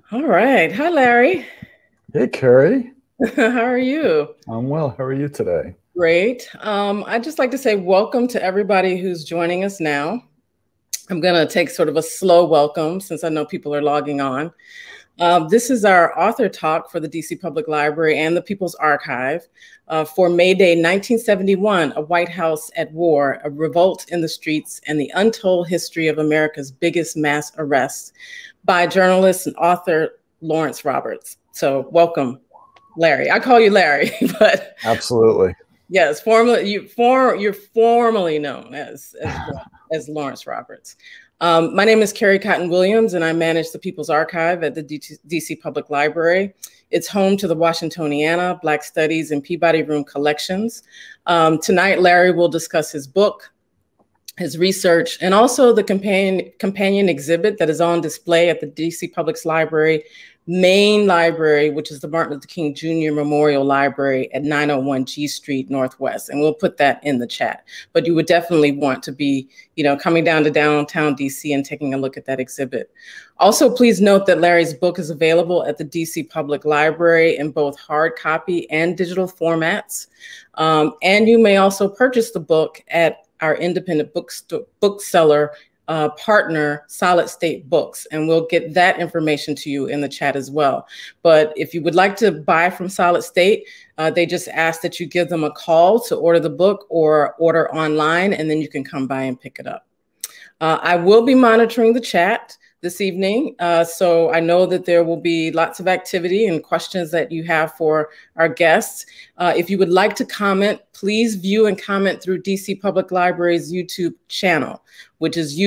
All right. Hi, Larry. Hey, Carrie. How are you? I'm well. How are you today? Great. I'd just like to say welcome to everybody who's joining us now. I'm going to take sort of a slow welcome since I know people are logging on. This is our author talk for the DC Public Library and the People's Archive for Mayday 1971, A White House at War, a revolt in the streets, and the untold history of America's biggest mass arrests by journalist and author Lawrence Roberts. So welcome, Larry. I call you Larry, but Absolutely. yes, you're formally known as Lawrence Roberts. My name is Carrie Cotton Williams, and I manage the People's Archive at the DC Public Library. It's home to the Washingtoniana, Black Studies, and Peabody Room collections. Tonight, Larry will discuss his book, his research, and also the companion exhibit that is on display at the DC Public Library main library, which is the Martin Luther King Jr. Memorial Library at 901 G Street Northwest. And we'll put that in the chat. But you would definitely want to be, coming down to downtown DC and taking a look at that exhibit. Also, please note that Larry's book is available at the DC Public Library in both hard copy and digital formats. And you may also purchase the book at our independent bookseller partner, Solid State Books, and we'll get that information to you in the chat as well. But if you would like to buy from Solid State, they just ask that you give them a call to order the book or order online, and then you can come by and pick it up. I will be monitoring the chat this evening, so I know that there will be lots of activity and questions that you have for our guests. If you would like to comment, please view and comment through DC Public Library's YouTube channel, which is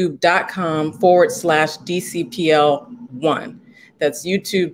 youtube.com/DCPL1. That's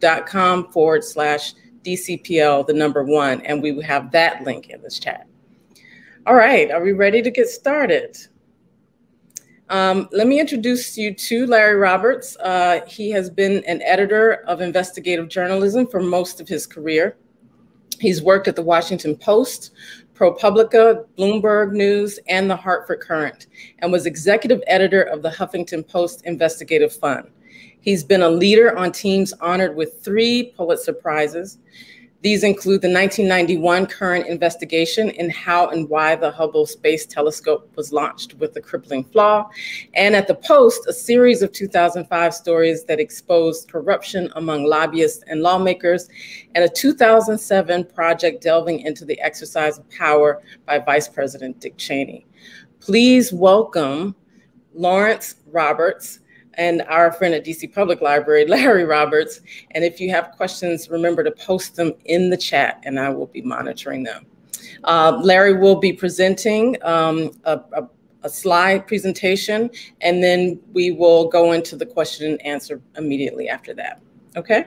youtube.com/DCPL, the number 1, and we will have that link in this chat. All right, are we ready to get started? Let me introduce you to Larry Roberts. He has been an editor of investigative journalism for most of his career. He's worked at the Washington Post, ProPublica, Bloomberg News, and the Hartford Courant, and was executive editor of the Huffington Post Investigative Fund. He's been a leader on teams honored with 3 Pulitzer Prizes. These include the 1991 current investigation in how and why the Hubble Space Telescope was launched with the crippling flaw, and at the Post, a series of 2005 stories that exposed corruption among lobbyists and lawmakers, and a 2007 project delving into the exercise of power by Vice President Dick Cheney. Please welcome Lawrence Roberts and our friend at DC Public Library, Larry Roberts. And if you have questions, remember to post them in the chat and I will be monitoring them. Larry will be presenting a slide presentation, and then we will go into the question and answer immediately after that. Okay?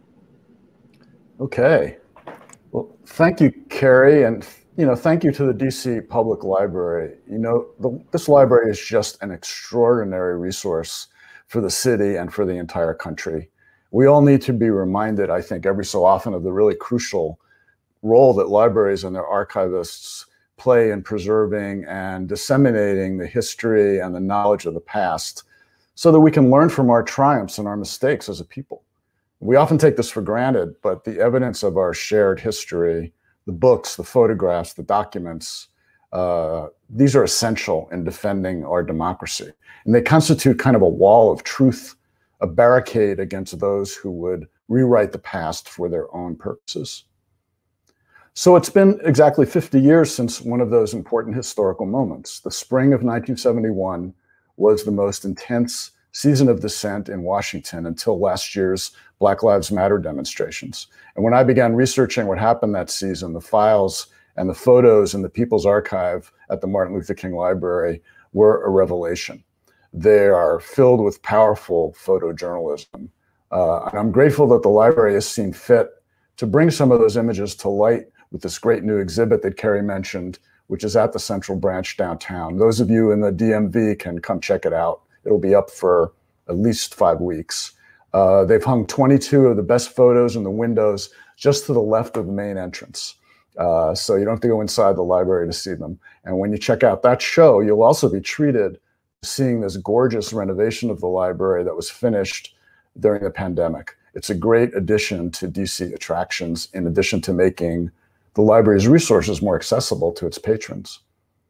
Okay. Well, thank you, Carrie, and thank you to the DC Public Library. This library is just an extraordinary resource for the city and for the entire country. We all need to be reminded, I think, every so often of the really crucial role that libraries and their archivists play in preserving and disseminating the history and the knowledge of the past so that we can learn from our triumphs and our mistakes as a people. We often take this for granted, but the evidence of our shared history, the books, the photographs, the documents, these are essential in defending our democracy. And they constitute kind of a wall of truth, a barricade against those who would rewrite the past for their own purposes. So it's been exactly 50 years since one of those important historical moments. The spring of 1971 was the most intense season of dissent in Washington until last year's Black Lives Matter demonstrations. And when I began researching what happened that season, the files and the photos in the People's Archive at the Martin Luther King Library were a revelation. They are filled with powerful photojournalism. And I'm grateful that the library has seen fit to bring some of those images to light with this great new exhibit that Carrie mentioned, which is at the Central Branch downtown. Those of you in the DMV can come check it out. It'll be up for at least 5 weeks. They've hung 22 of the best photos in the windows just to the left of the main entrance. So you don't have to go inside the library to see them. And when you check out that show, you'll also be treated to seeing this gorgeous renovation of the library that was finished during the pandemic. It's a great addition to DC attractions, in addition to making the library's resources more accessible to its patrons.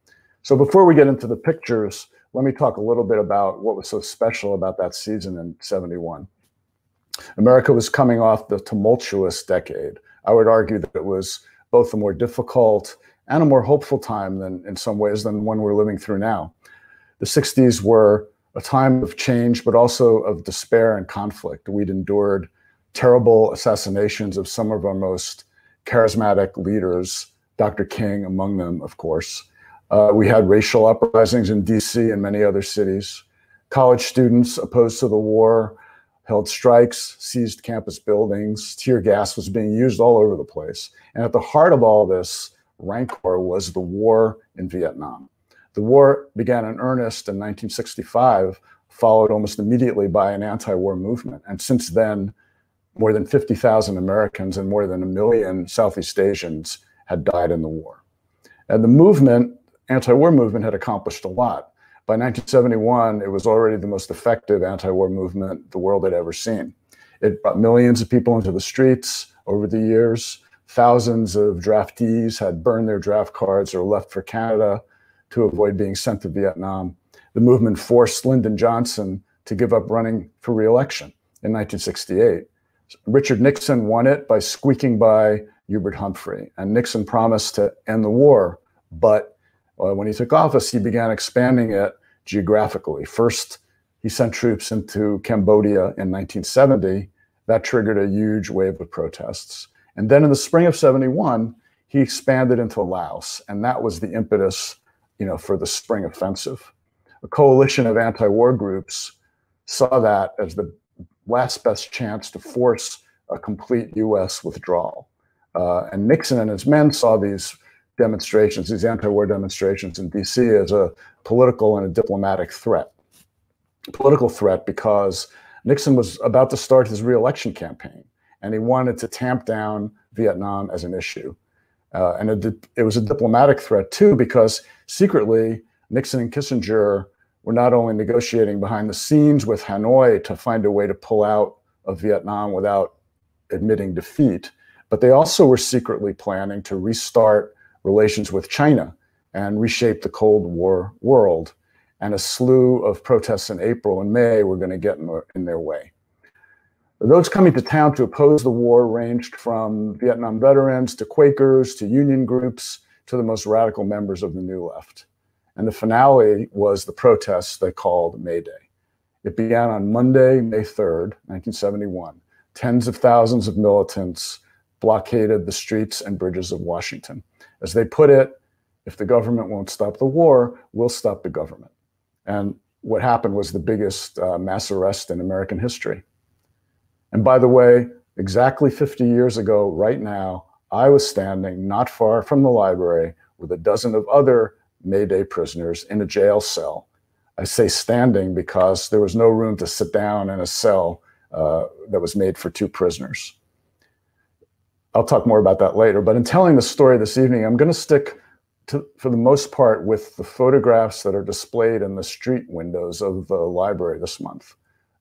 So before we get into the pictures, let me talk a little bit about what was so special about that season in '71. America was coming off the tumultuous decade. I would argue that it was both a more difficult and a more hopeful time than, in some ways, than one we're living through now. The '60s were a time of change, but also of despair and conflict. We'd endured terrible assassinations of some of our most charismatic leaders, Dr. King among them, of course. We had racial uprisings in DC and many other cities. College students opposed to the war held strikes, seized campus buildings, tear gas was being used all over the place. And at the heart of all this rancor was the war in Vietnam. The war began in earnest in 1965, followed almost immediately by an anti-war movement. And since then, more than 50,000 Americans and more than 1 million Southeast Asians had died in the war. And the movement, anti-war movement, had accomplished a lot. By 1971, it was already the most effective anti-war movement the world had ever seen. It brought millions of people into the streets over the years. Thousands of draftees had burned their draft cards or left for Canada to avoid being sent to Vietnam. The movement forced Lyndon Johnson to give up running for re-election in 1968. Richard Nixon won it by squeaking by Hubert Humphrey, and Nixon promised to end the war, but when he took office, he began expanding it geographically. First, he sent troops into Cambodia in 1970. That triggered a huge wave of protests. And then in the spring of '71, he expanded into Laos, and that was the impetus, for the Spring Offensive. A coalition of anti-war groups saw that as the last best chance to force a complete U.S. withdrawal. And Nixon and his men saw these demonstrations, these anti-war demonstrations in D.C. as a political and a diplomatic threat. Political threat because Nixon was about to start his re-election campaign, and he wanted to tamp down Vietnam as an issue. And it was a diplomatic threat too, because secretly Nixon and Kissinger were not only negotiating behind the scenes with Hanoi to find a way to pull out of Vietnam without admitting defeat, but they also were secretly planning to restart relations with China and reshape the Cold War world. And a slew of protests in April and May were going to get in their way. Those coming to town to oppose the war ranged from Vietnam veterans to Quakers to union groups to the most radical members of the New Left. And the finale was the protests they called Mayday. It began on Monday, May 3rd, 1971. Tens of thousands of militants blockaded the streets and bridges of Washington. As they put it, if the government won't stop the war, we'll stop the government. And what happened was the biggest mass arrest in American history. And by the way, exactly 50 years ago, right now, I was standing not far from the library with a dozen of other Mayday prisoners in a jail cell. I say standing because there was no room to sit down in a cell that was made for 2 prisoners. I'll talk more about that later, but in telling the story this evening, I'm going to stick to, for the most part, with the photographs that are displayed in the street windows of the library this month.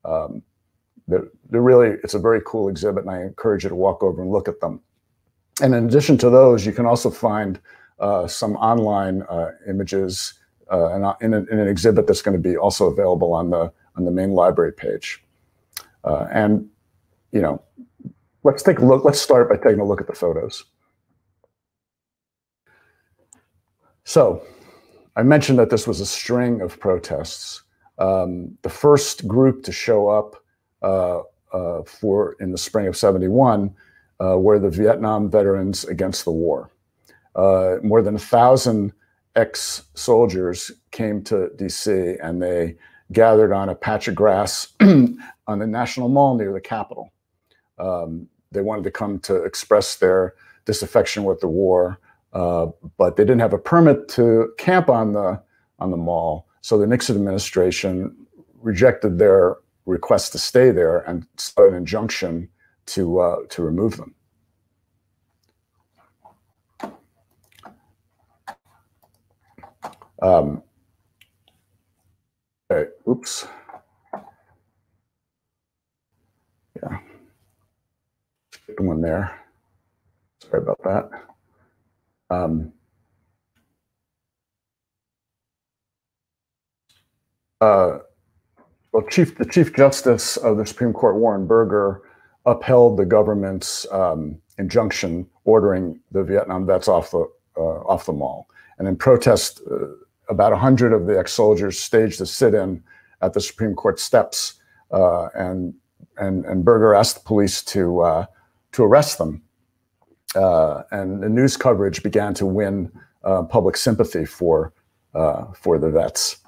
It's a very cool exhibit, and I encourage you to walk over and look at them. And in addition to those, you can also find some online images in an exhibit that's going to be also available on the main library page. Let's take a look. Let's start by taking a look at the photos. So I mentioned that this was a string of protests. The first group to show up in the spring of '71 were the Vietnam Veterans Against the War. More than 1,000 ex-soldiers came to DC, and they gathered on a patch of grass on the National Mall near the Capitol. They wanted to come to express their disaffection with the war, but they didn't have a permit to camp on the mall. So the Nixon administration rejected their request to stay there and sought an injunction to remove them. Okay, oops. Yeah. one there. Sorry about that. Well, the Chief Justice of the Supreme Court, Warren Burger, upheld the government's injunction ordering the Vietnam vets off the mall. And in protest, about 100 of the ex-soldiers staged a sit-in at the Supreme Court steps, and Burger asked the police to arrest them. And the news coverage began to win public sympathy for the vets.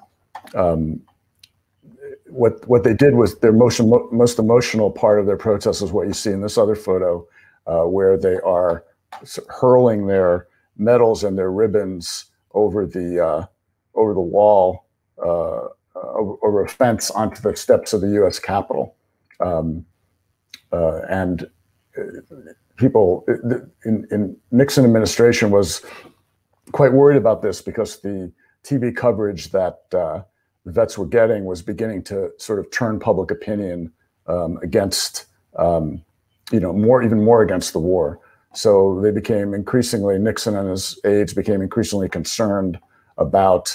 What they did was their most emotional part of their protest is what you see in this other photo, where they are hurling their medals and their ribbons over the wall, over a fence onto the steps of the U.S. Capitol, and people in Nixon administration was quite worried about this because the TV coverage that the vets were getting was beginning to sort of turn public opinion against, even more against the war. So they became increasingly, Nixon and his aides became increasingly concerned about,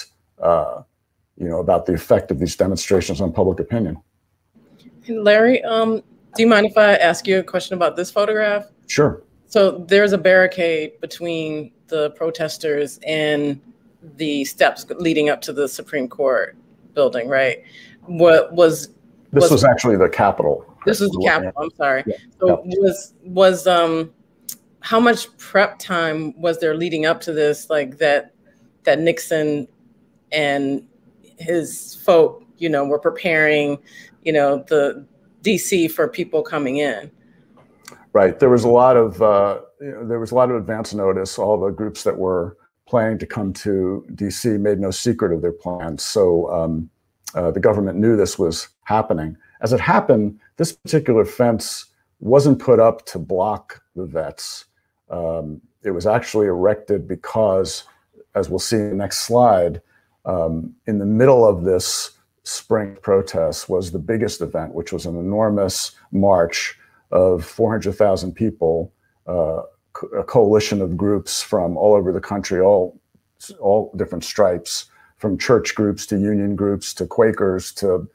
about the effect of these demonstrations on public opinion. Larry, do you mind if I ask you a question about this photograph? Sure. So there's a barricade between the protesters and the steps leading up to the Supreme Court building, right? This was actually the Capitol. This was the Capitol. I'm sorry. Yeah. So was how much prep time was there leading up to this, like that Nixon and his folk, were preparing, the DC for people coming in? Right. There was a lot of advance notice. All the groups that were planning to come to DC made no secret of their plans. So the government knew this was happening. As it happened, this particular fence wasn't put up to block the vets. It was actually erected because, as we'll see in the next slide, in the middle of this spring protest was the biggest event, which was an enormous march of 400,000 people, a coalition of groups from all over the country, all different stripes, from church groups to union groups to Quakers to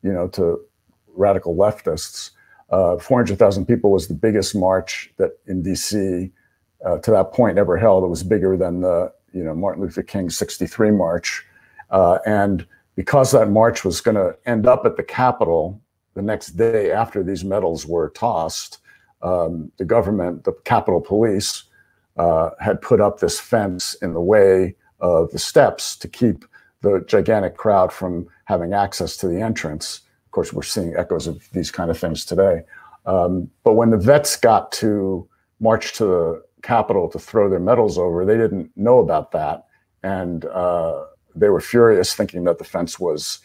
radical leftists. 400,000 people was the biggest march that in DC to that point ever held. It was bigger than the Martin Luther King '63 march, and because that march was going to end up at the Capitol the next day after these medals were tossed, the government, the Capitol Police, had put up this fence in the way of the steps to keep the gigantic crowd from having access to the entrance. Of course, we're seeing echoes of these kind of things today. But when the vets got to march to the Capitol to throw their medals over, they didn't know about that. And they were furious, thinking that the fence was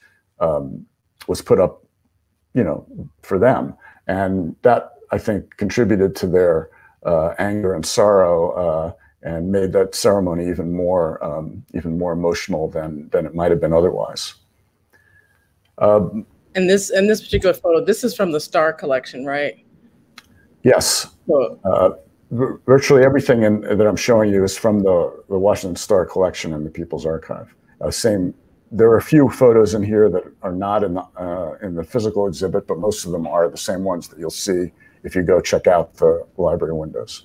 put up, for them. And that, I think, contributed to their anger and sorrow, and made that ceremony even more emotional than it might have been otherwise. And this particular photo, this is from the Star collection, right? Yes. Virtually everything that I'm showing you is from the Washington Star collection in the People's Archive. There are a few photos in here that are not in the physical exhibit, but most of them are the same ones that you'll see if you go check out the library windows.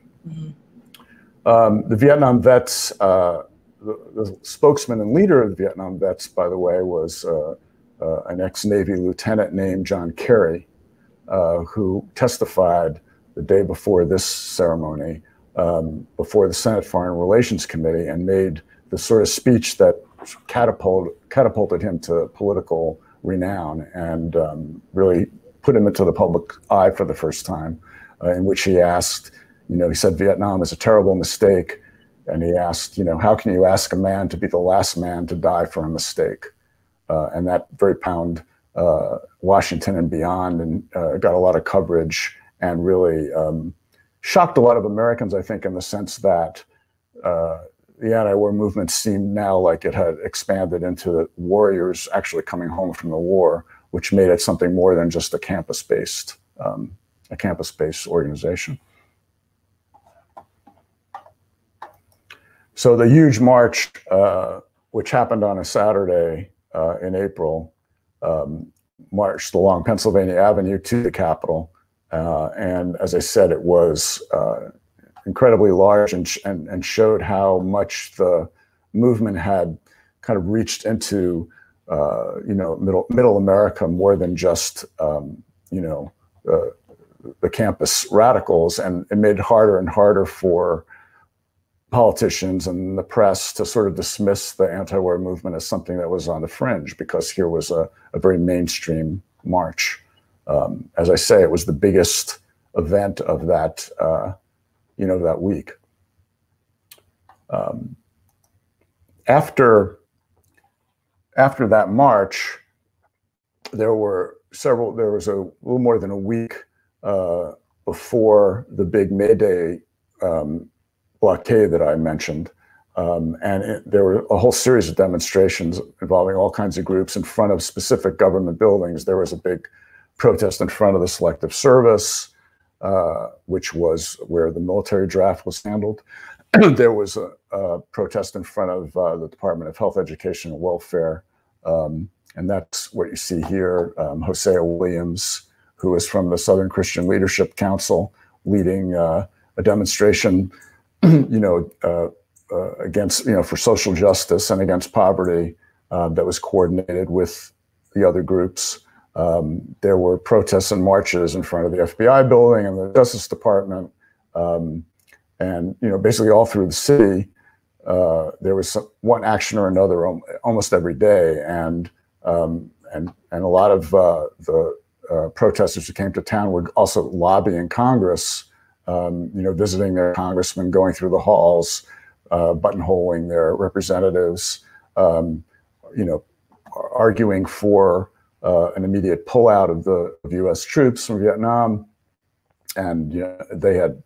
Mm-hmm. The Vietnam vets, the spokesman and leader of the Vietnam vets, by the way, was an ex-Navy lieutenant named John Kerry, who testified the day before this ceremony before the Senate Foreign Relations Committee, and made the sort of speech that catapulted him to political renown and really put him into the public eye for the first time, in which he asked, he said Vietnam is a terrible mistake. And he asked, how can you ask a man to be the last man to die for a mistake? And that very pound Washington and beyond, and got a lot of coverage, and really shocked a lot of Americans, I think, in the sense that the anti-war movement seemed now like it had expanded into the warriors actually coming home from the war, which made it something more than just a campus-based a campus-based organization. So the huge march, which happened on a Saturday in April, marched along Pennsylvania Avenue to the Capitol. And as I said, it was incredibly large and showed how much the movement had kind of reached into middle America more than just the campus radicals, and it made it harder and harder for politicians and the press to sort of dismiss the anti-war movement as something that was on the fringe, because here was a very mainstream march. As I say, it was the biggest event of that that week. After that march, there was a little more than a week before the big Mayday blockade that I mentioned. There were a whole series of demonstrations involving all kinds of groups in front of specific government buildings. There was a big protest in front of the Selective Service, which was where the military draft was handled. There was a protest in front of the Department of Health, Education, and Welfare. And that's what you see here. Hosea Williams, who is from the Southern Christian Leadership Council, leading a demonstration, against, for social justice and against poverty, that was coordinated with the other groups. There were protests and marches in front of the FBI building and the Justice Department. And basically all through the city, there was one action or another almost every day, and a lot of the protesters who came to town were also lobbying Congress, visiting their congressmen, going through the halls, buttonholing their representatives, arguing for an immediate pullout of U.S. troops from Vietnam, and they had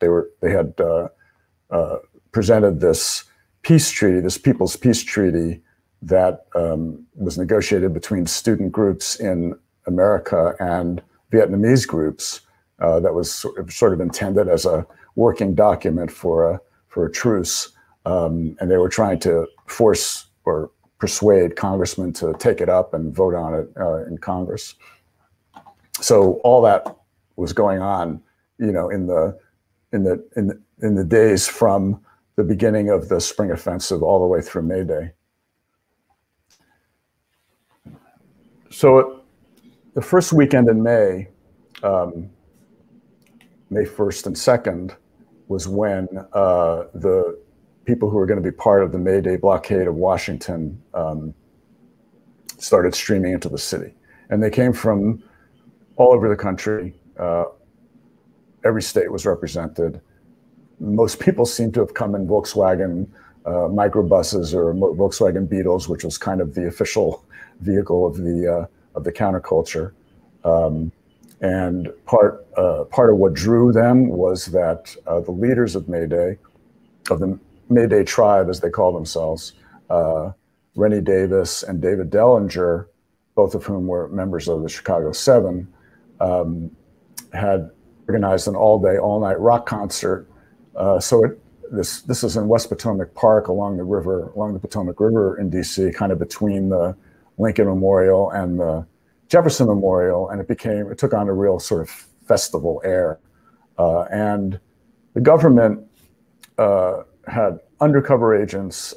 presented this peace treaty, this People's Peace Treaty, that was negotiated between student groups in America and Vietnamese groups. That was sort of intended as a working document for a truce, and they were trying to force or persuade congressmen to take it up and vote on it in Congress. So all that was going on, in the days from the beginning of the spring offensive all the way through Mayday. So the first weekend in May, May 1st and 2nd, was when the people who were going to be part of the Mayday blockade of Washington started streaming into the city. And they came from all over the country. Every state was represented. Most people seem to have come in Volkswagen microbuses or Volkswagen Beetles, which was kind of the official vehicle of the counterculture. And part of what drew them was that the leaders of Mayday, of the Mayday tribe, as they call themselves, Rennie Davis and David Dellinger, both of whom were members of the Chicago Seven, had organized an all-day, all-night rock concert. This is in West Potomac Park along the Potomac River in DC, kind of between the Lincoln Memorial and the Jefferson Memorial, and it took on a real sort of festival air. And the government had undercover agents,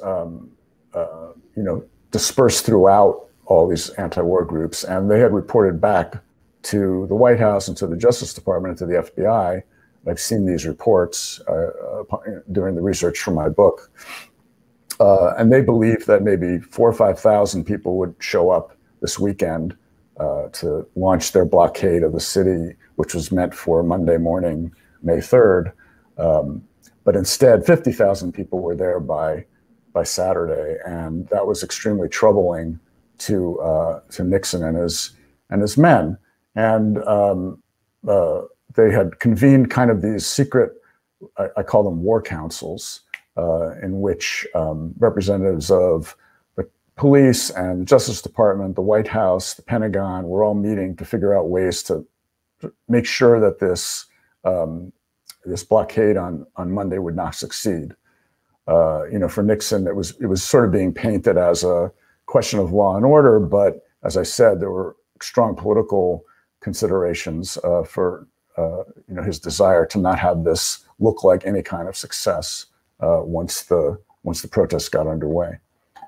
dispersed throughout all these anti-war groups, and they had reported back to the White House and to the Justice Department and to the FBI. I've seen these reports during the research for my book, and they believed that maybe 4,000 or 5,000 people would show up this weekend to launch their blockade of the city, which was meant for Monday morning, May 3rd. But instead, 50,000 people were there by Saturday, and that was extremely troubling to Nixon and his men. And they had convened kind of these secret, I call them war councils, in which representatives of the police and the Justice Department, the White House, the Pentagon were all meeting to figure out ways to make sure that this this blockade on Monday would not succeed. For Nixon, it was sort of being painted as a question of law and order, but as I said, there were strong political considerations for his desire to not have this look like any kind of success once the protests got underway.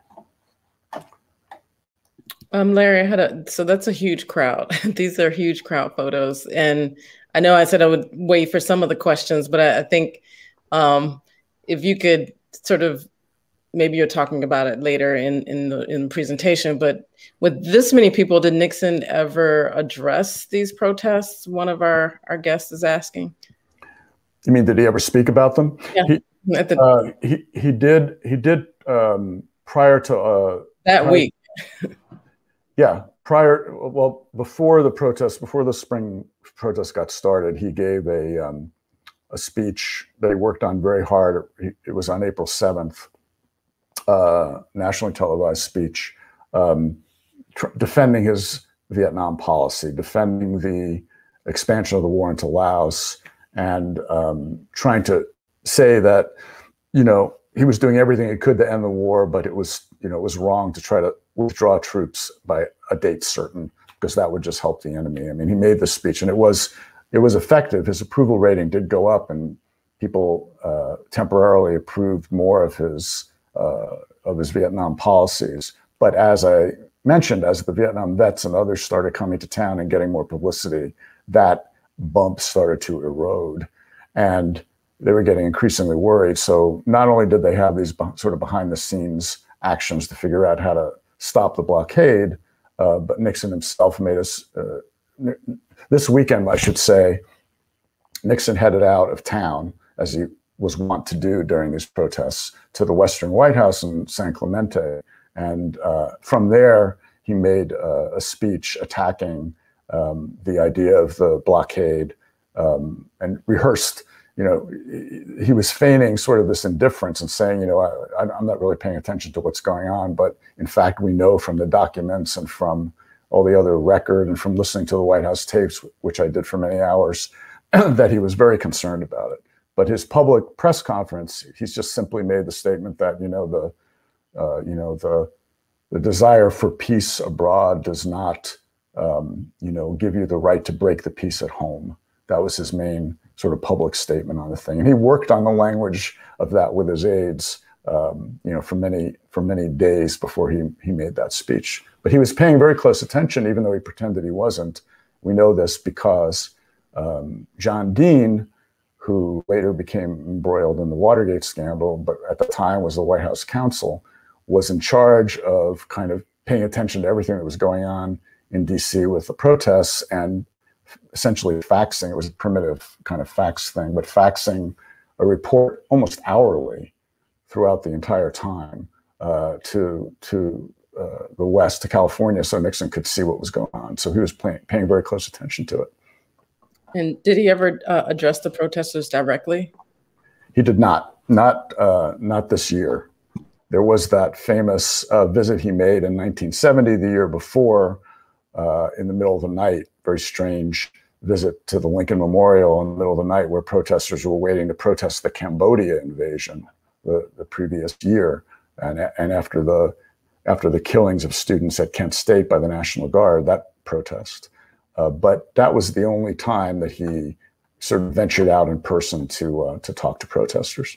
Larry, so that's a huge crowd. These are huge crowd photos. And I know I said I would wait for some of the questions, but I think if you could sort of, maybe you're talking about it later in the presentation, but with this many people, did Nixon ever address these protests? One of our guests is asking. You mean, did he ever speak about them? Yeah. He did prior to that week. Yeah, before the spring protests got started, he gave a speech that he worked on very hard. It was on April 7th, nationally televised speech, defending his Vietnam policy, defending the expansion of the war into Laos, and trying to say that, he was doing everything he could to end the war, but it was wrong to try to withdraw troops by a date certain, because that would just help the enemy. I mean, he made this speech, and it was effective. His approval rating did go up, and people temporarily approved more of his Vietnam policies. But as I mentioned, as the Vietnam vets and others started coming to town and getting more publicity, that bump started to erode, and they were getting increasingly worried. So not only did they have these sort of behind the scenes actions to figure out how to stop the blockade, but Nixon himself made us, this weekend, I should say, Nixon headed out of town, as he was wont to do during these protests, to the Western White House in San Clemente. And from there, he made a speech attacking the idea of the blockade, and rehearsed. He was feigning sort of this indifference and saying, I'm not really paying attention to what's going on. But in fact, we know from the documents and from all the other record and from listening to the White House tapes, which I did for many hours, that he was very concerned about it. But his public press conference, he's just simply made the statement that, the desire for peace abroad does not, give you the right to break the peace at home. That was his main sort of public statement on the thing. And he worked on the language of that with his aides, for many days before he made that speech. But he was paying very close attention, even though he pretended he wasn't. We know this because John Dean, who later became embroiled in the Watergate scandal, but at the time was the White House counsel, was in charge of kind of paying attention to everything that was going on in DC with the protests, and essentially faxing. It was a primitive kind of fax thing, but faxing a report almost hourly throughout the entire time to the West, to California, so Nixon could see what was going on. So he was paying very close attention to it. And did he ever address the protesters directly? He did not this year. There was that famous visit he made in 1970, the year before, in the middle of the night, very strange visit to the Lincoln Memorial in the middle of the night, where protesters were waiting to protest the Cambodia invasion the previous year, and after the killings of students at Kent State by the National Guard, that protest. But that was the only time that he sort of ventured out in person to talk to protesters.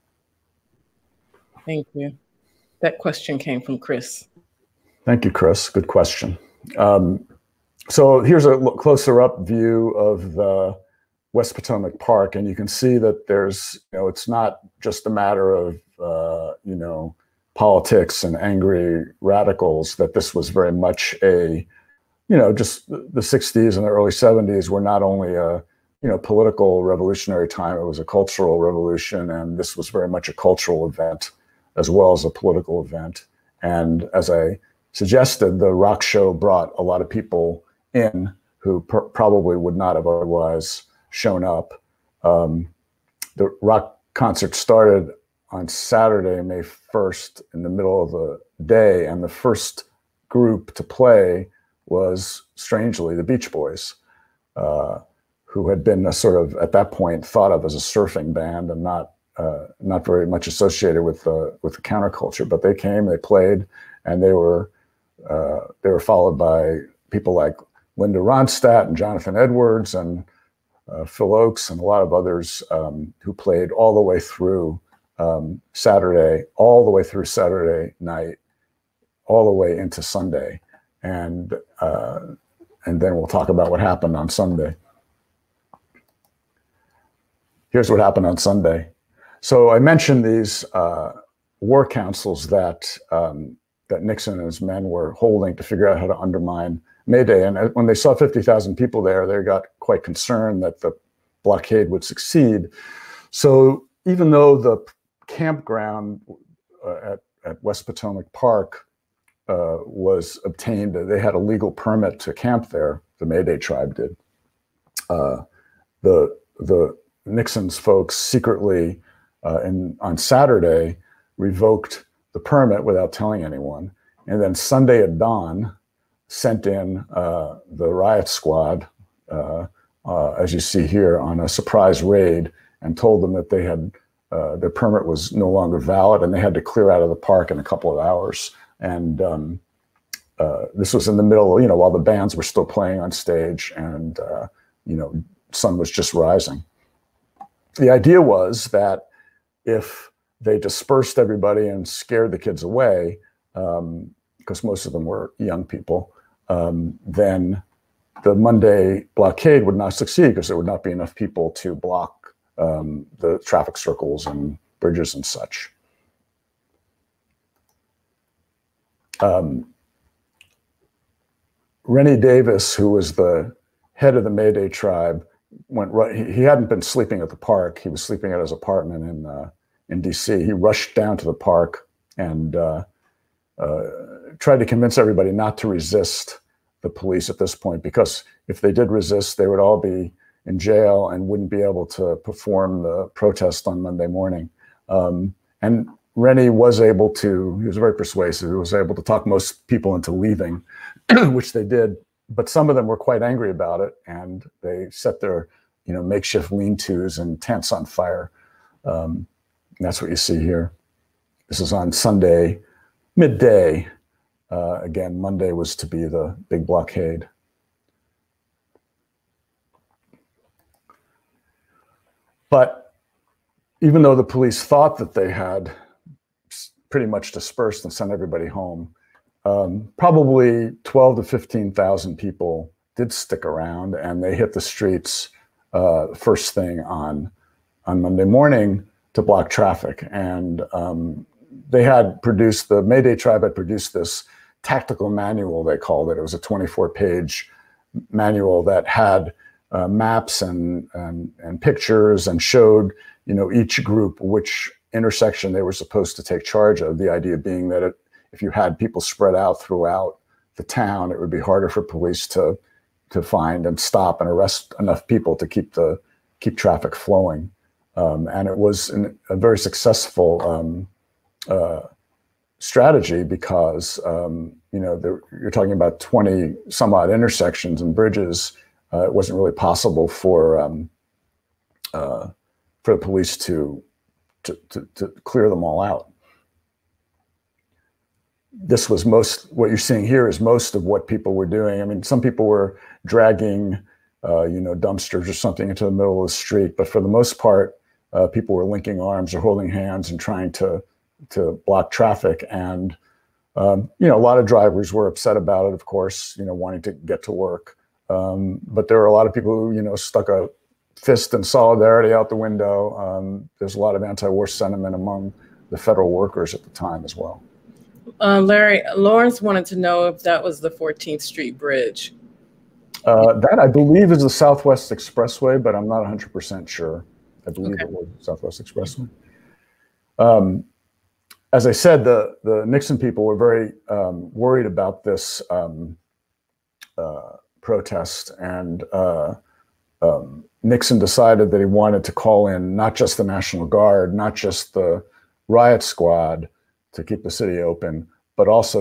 Thank you. That question came from Chris. Thank you, Chris. Good question. So here's a closer up view of the West Potomac Park, and you can see that there's, it's not just a matter of, politics and angry radicals, that this was very much a, just the 60s and the early 70s were not only a, political revolutionary time, it was a cultural revolution, and this was very much a cultural event as well as a political event. And as I suggested, the rock show brought a lot of people in who probably would not have otherwise shown up. The rock concert started on Saturday, May 1st, in the middle of the day, and the first group to play was, strangely, the Beach Boys, who had been a sort of, at that point, thought of as a surfing band and not very much associated with the counterculture. But they came, they played, and they were followed by people like Linda Ronstadt and Jonathan Edwards and Phil Oakes and a lot of others who played all the way through Saturday, all the way through Saturday night, all the way into Sunday, and then we'll talk about what happened on Sunday. Here's what happened on Sunday. So I mentioned these war councils that Nixon and his men were holding to figure out how to undermine Mayday. And when they saw 50,000 people there, they got quite concerned that the blockade would succeed. So even though the campground at West Potomac Park was obtained, they had a legal permit to camp there, the Mayday tribe did. The Nixon's folks secretly on Saturday revoked the permit without telling anyone. And then Sunday at dawn, sent in the riot squad, as you see here, on a surprise raid, and told them that they had their permit was no longer valid and they had to clear out of the park in a couple of hours. And this was in the middle, while the bands were still playing on stage, and sun was just rising. The idea was that if they dispersed everybody and scared the kids away, because most of them were young people, then the Monday blockade would not succeed because there would not be enough people to block the traffic circles and bridges and such. Rennie Davis, who was the head of the Mayday tribe, went right. He hadn't been sleeping at the park. He was sleeping at his apartment in DC. He rushed down to the park and tried to convince everybody not to resist the police at this point, because if they did resist, they would all be in jail and wouldn't be able to perform the protest on Monday morning. And Rennie was able to, he was very persuasive, he was able to talk most people into leaving, which they did. But some of them were quite angry about it, and they set their makeshift lean-tos and tents on fire. And that's what you see here. This is on Sunday, midday. Again, Monday was to be the big blockade. But even though the police thought that they had pretty much dispersed and sent everybody home, probably 12 to 15,000 people did stick around, and they hit the streets first thing on Monday morning to block traffic. And they had produced, the Mayday tribe had produced this tactical manual, they called it. It was a 24-page manual that had maps and pictures, and showed each group which intersection they were supposed to take charge of. The idea being that if you had people spread out throughout the town, it would be harder for police to find and stop and arrest enough people to keep traffic flowing. And it was a very successful strategy, because you're talking about 20 some odd intersections and bridges. It wasn't really possible for the police to clear them all out. This was what you're seeing here is most of what people were doing. I mean, some people were dragging, dumpsters or something into the middle of the street, but for the most part, people were linking arms or holding hands and trying to block traffic. And a lot of drivers were upset about it, of course, wanting to get to work. But there were a lot of people who, stuck a fist in solidarity out the window. There's a lot of anti-war sentiment among the federal workers at the time as well. Larry, Lawrence wanted to know if that was the 14th Street Bridge. That, I believe, is the Southwest Expressway, but I'm not 100% sure. I believe it was the Southwest Expressway. As I said, the Nixon people were very worried about this protest, and Nixon decided that he wanted to call in not just the National Guard, not just the riot squad to keep the city open, but also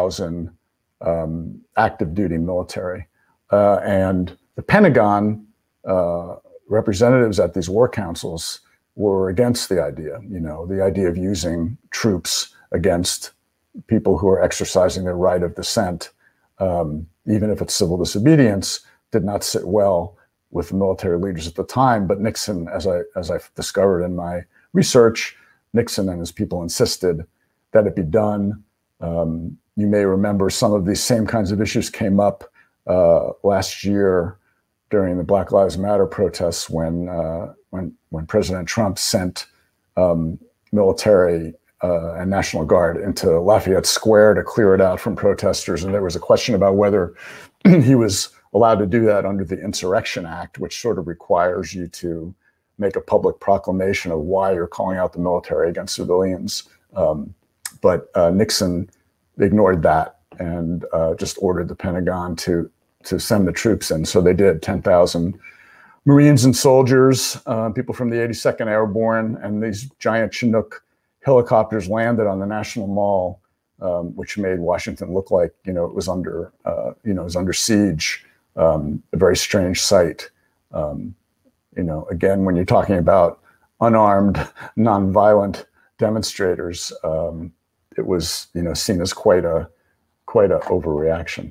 10,000 active duty military. And the Pentagon representatives at these war councils were against the idea, the idea of using troops against people who are exercising their right of dissent, even if it's civil disobedience, did not sit well with the military leaders at the time. But Nixon, as I've discovered in my research, Nixon and his people insisted that it be done. You may remember some of these same kinds of issues came up last year during the Black Lives Matter protests when President Trump sent military and National Guard into Lafayette Square to clear it out from protesters. And there was a question about whether he was allowed to do that under the Insurrection Act, which sort of requires you to make a public proclamation of why you're calling out the military against civilians. But Nixon ignored that and just ordered the Pentagon to send the troops in. So they did. 10,000 Marines and soldiers, people from the 82nd Airborne, and these giant Chinook helicopters landed on the National Mall, which made Washington look like it was under siege. A very strange sight. Again, when you're talking about unarmed, nonviolent demonstrators, it was seen as quite a overreaction.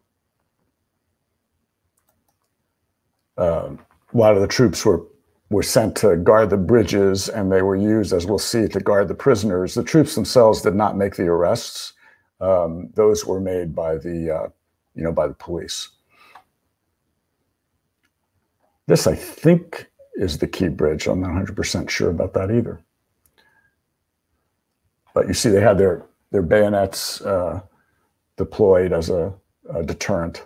A lot of the troops were sent to guard the bridges, and they were used, as we'll see, to guard the prisoners. The troops themselves did not make the arrests; those were made by the police. This, I think, is the Key Bridge. I'm not 100% sure about that either. But you see, they had their bayonets deployed as a deterrent.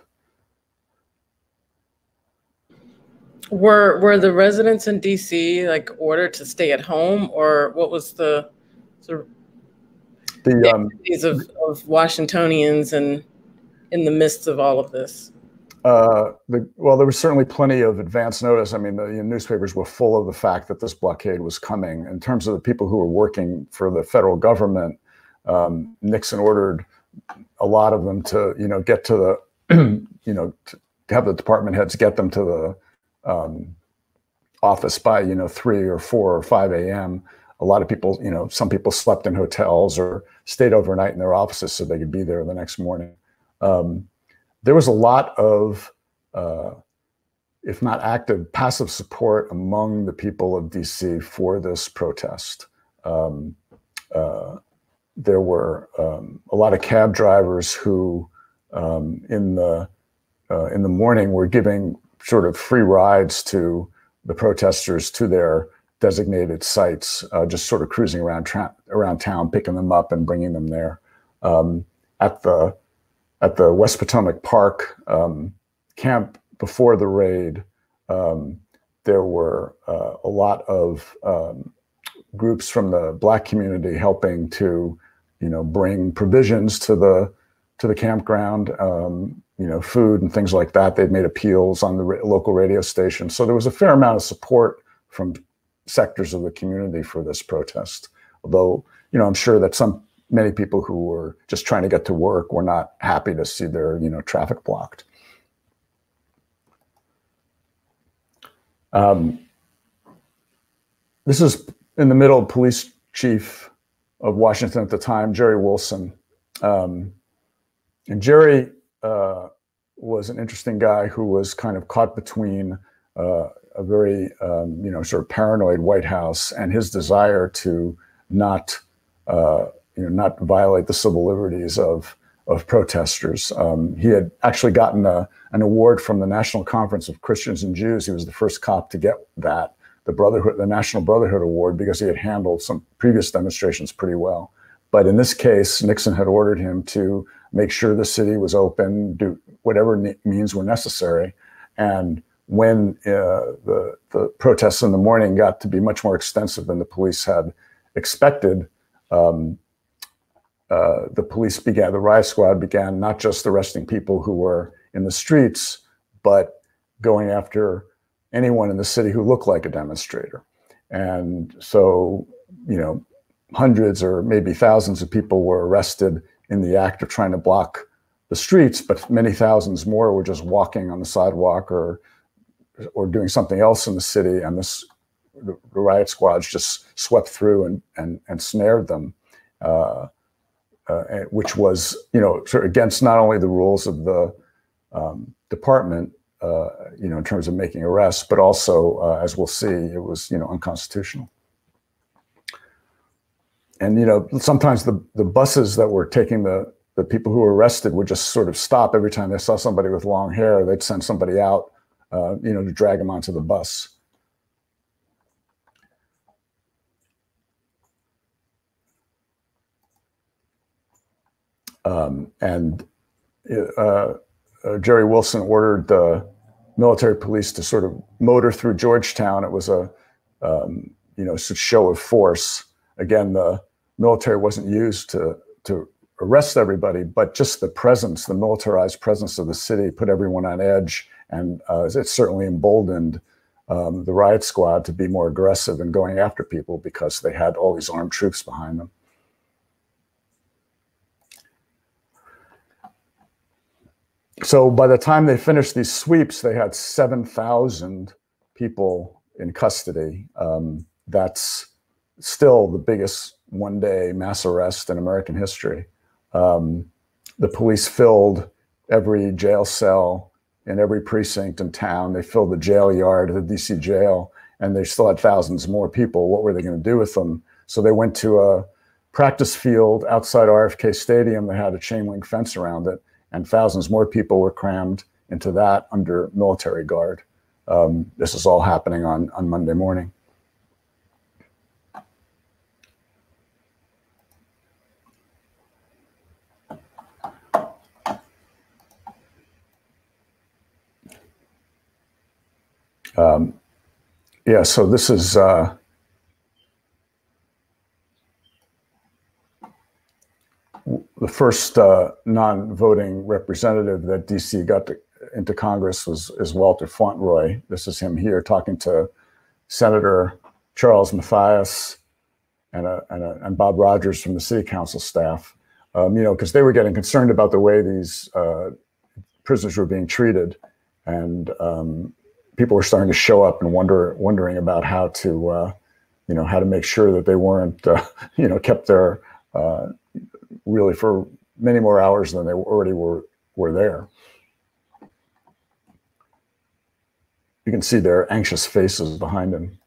Were the residents in DC ordered to stay at home, or what was the sort of activities of Washingtonians and in the midst of all of this? Well, there was certainly plenty of advance notice. I mean, the newspapers were full of the fact that this blockade was coming. In terms of the people who were working for the federal government, Nixon ordered a lot of them to, get to the, to have the department heads get them to the office by, 3 or 4 or 5 a.m. A lot of people, some people slept in hotels or stayed overnight in their offices so they could be there the next morning. There was a lot of, if not active, passive support among the people of DC for this protest. There were a lot of cab drivers who, in the morning, were giving sort of free rides to the protesters to their designated sites, just sort of cruising around town, picking them up and bringing them there. At the West Potomac Park camp before the raid, there were a lot of groups from the Black community helping to, bring provisions to the campground, food and things like that. They'd made appeals on the local radio station. So there was a fair amount of support from sectors of the community for this protest. Although, I'm sure that many people who were just trying to get to work were not happy to see their, traffic blocked. This is in the middle, police chief of Washington at the time, Jerry Wilson. And Jerry was an interesting guy who was kind of caught between a very, sort of paranoid White House and his desire to not violate the civil liberties of protesters. He had actually gotten an award from the National Conference of Christians and Jews. He was the first cop to get that, the National Brotherhood Award, because he had handled some previous demonstrations pretty well. But in this case, Nixon had ordered him to make sure the city was open, do whatever means were necessary. And when the protests in the morning got to be much more extensive than the police had expected, the riot squad began not just arresting people who were in the streets, but going after anyone in the city who looked like a demonstrator. And so, hundreds or maybe thousands of people were arrested in the act of trying to block the streets, but many thousands more were just walking on the sidewalk or doing something else in the city, and the riot squads just swept through and snared them, which was, sort of against not only the rules of the department, in terms of making arrests, but also, as we'll see, it was, unconstitutional. And, sometimes the buses that were taking the people who were arrested would just sort of stop every time they saw somebody with long hair. They'd send somebody out, to drag them onto the bus. Jerry Wilson ordered the military police to sort of motor through Georgetown. It was a, show of force. Again, the military wasn't used to arrest everybody, but just the presence, the militarized presence of the city put everyone on edge. And it certainly emboldened the riot squad to be more aggressive in going after people because they had all these armed troops behind them. So by the time they finished these sweeps, they had 7,000 people in custody. That's still the biggest one-day mass arrest in American history. The police filled every jail cell in every precinct in town. They filled the jail yard at the DC jail, and they still had thousands more people. What were they going to do with them? So they went to a practice field outside RFK Stadium that had a chain link fence around it, and thousands more people were crammed into that under military guard. This is all happening on Monday morning. Yeah, so this is the first non-voting representative that DC got into Congress is Walter Fauntleroy. This is him here talking to Senator Charles Mathias and Bob Rogers from the city council staff, because they were getting concerned about the way these prisoners were being treated, and people were starting to show up and wondering about how to make sure that they weren't, kept there really for many more hours than they already were there. You can see their anxious faces behind them.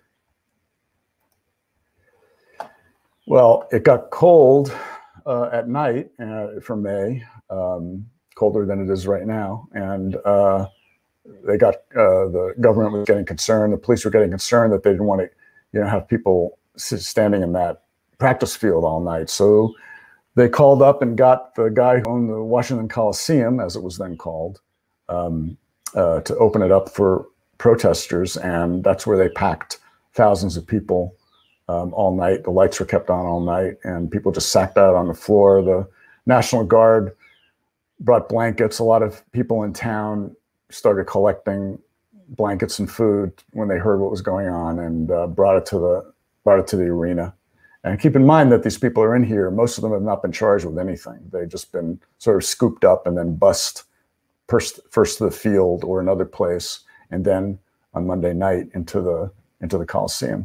Well, it got cold at night for May, colder than it is right now, and they got the government was getting concerned. The police were getting concerned that they didn't want to, have people standing in that practice field all night. So they called up and got the guy who owned the Washington Coliseum, as it was then called, to open it up for protesters, and that's where they packed thousands of people all night. The lights were kept on all night, and people just sacked out on the floor. The National Guard brought blankets. A lot of people in town started collecting blankets and food when they heard what was going on, and brought it to the arena. And keep in mind that these people are in here. Most of them have not been charged with anything. They've just been sort of scooped up and then bussed first to the field or another place, and then on Monday night into the Coliseum.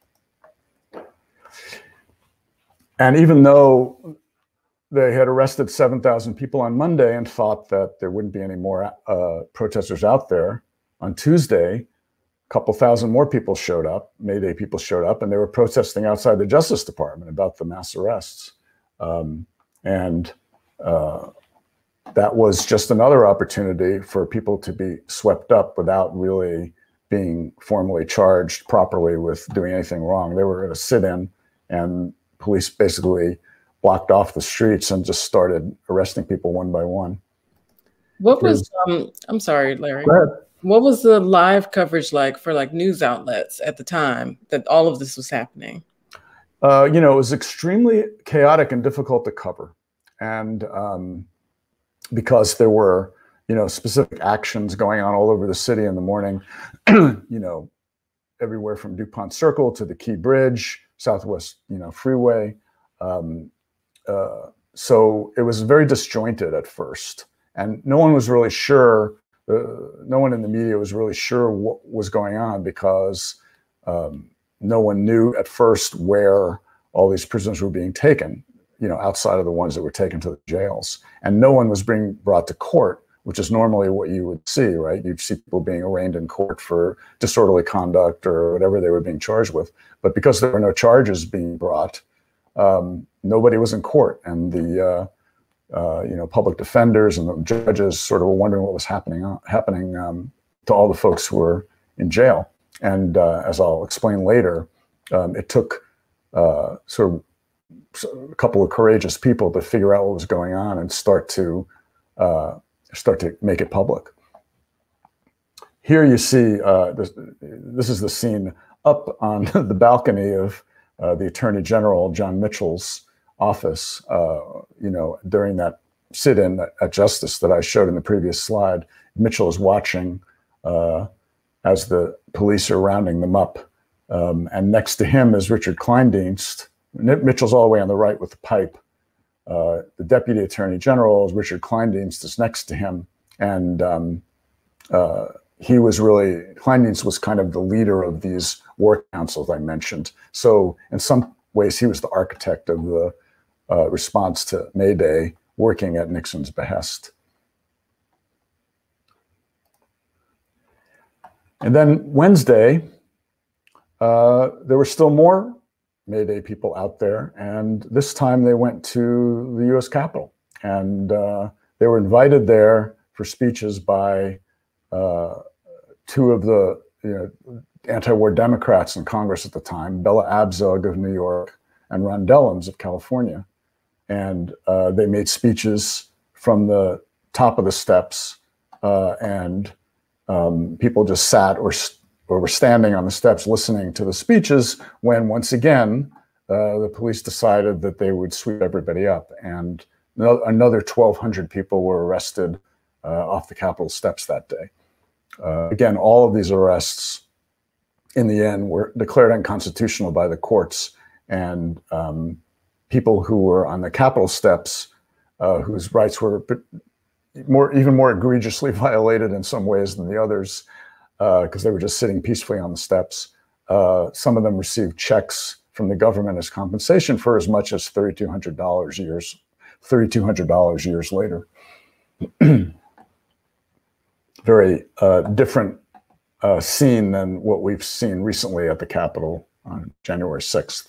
And even though they had arrested 7,000 people on Monday and thought that there wouldn't be any more protesters out there, on Tuesday, a couple thousand more people showed up, Mayday people showed up, and they were protesting outside the Justice Department about the mass arrests. That was just another opportunity for people to be swept up without really being formally charged properly with doing anything wrong. They were at a sit-in, and police basically blocked off the streets and just started arresting people one by one. What was, I'm sorry, Larry. Go ahead. What was the live coverage like for news outlets at the time that all of this was happening? It was extremely chaotic and difficult to cover. And because there were, specific actions going on all over the city in the morning, everywhere from DuPont Circle to the Key Bridge, Southwest, Freeway. So it was very disjointed at first. And no one was really sure no one in the media was really sure what was going on, because no one knew at first where all these prisoners were being taken, outside of the ones that were taken to the jails. And no one was being brought to court, which is normally what you would see, right? You'd see people being arraigned in court for disorderly conduct or whatever they were being charged with. But because there were no charges being brought, nobody was in court. And the public defenders and the judges sort of were wondering what was happening to all the folks who were in jail. And as I'll explain later, it took sort of a couple of courageous people to figure out what was going on and start to make it public. Here you see, this is the scene up on the balcony of the Attorney General, John Mitchell's office, during that sit-in at Justice that I showed in the previous slide. Mitchell is watching as the police are rounding them up. And next to him is Richard Kleindienst. Mitchell's all the way on the right with the pipe. The Deputy Attorney General, Richard Kleindienst, is next to him. And Kleindienst was kind of the leader of these war councils I mentioned. So in some ways, he was the architect of the response to Mayday, working at Nixon's behest. And then Wednesday, there were still more Mayday people out there, and this time they went to the U.S. Capitol, and they were invited there for speeches by two of the anti-war Democrats in Congress at the time, Bella Abzug of New York and Ron Dellums of California. And they made speeches from the top of the steps, and people just sat or were standing on the steps listening to the speeches, when once again, the police decided that they would sweep everybody up. And another 1,200 people were arrested off the Capitol steps that day. Again, all of these arrests in the end were declared unconstitutional by the courts, and people who were on the Capitol steps, whose rights were even more egregiously violated in some ways than the others, because they were just sitting peacefully on the steps. Some of them received checks from the government as compensation for as much as $3,200 years later. Very different scene than what we've seen recently at the Capitol on January 6th.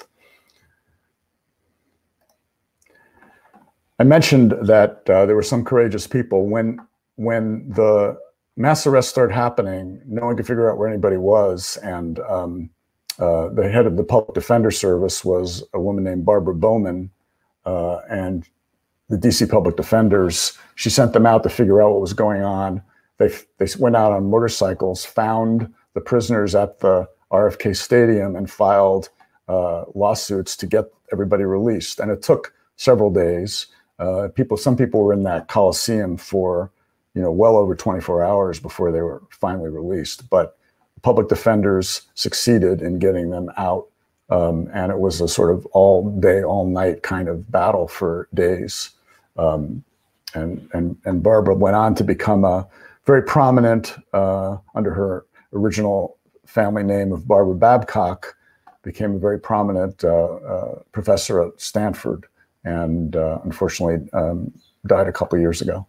I mentioned that there were some courageous people. When the mass arrests started happening, no one could figure out where anybody was, and the head of the Public Defender Service was a woman named Barbara Bowman, and the DC Public Defenders, she sent them out to figure out what was going on. They went out on motorcycles, found the prisoners at the RFK Stadium, and filed lawsuits to get everybody released. And it took several days. Some people were in that Coliseum for well over 24 hours before they were finally released. But public defenders succeeded in getting them out, and it was a sort of all day, all night kind of battle for days. And Barbara went on to become a very prominent, under her original family name of Barbara Babcock, became a very prominent professor at Stanford, and unfortunately died a couple of years ago.